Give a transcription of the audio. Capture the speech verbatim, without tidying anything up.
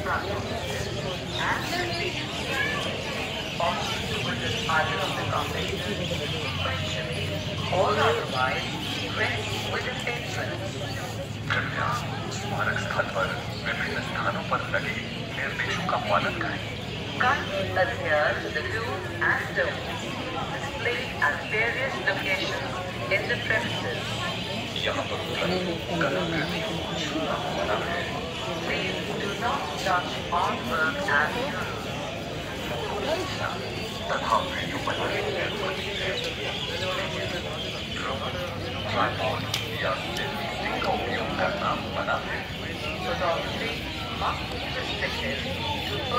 front offices and offices within either of the companies, virtually or otherwise, rest within entrance. कृपया स्मारक स्थल पर विभिन्न स्थानों पर लगे निर्देशों का पालन करें। Kindly adhere to the do's and don'ts displayed at various locations in the premises. यहाँ पर उपलब्ध कलाकृति छूना मना है। Please do not touch artwork and jewelry. Photo तथा वीडियो बनाने की अनुमति है। ड्रोन, ट्राइपॉड या सेल्फी स्टिक का उपयोग करना मना है। Photography must be restricted to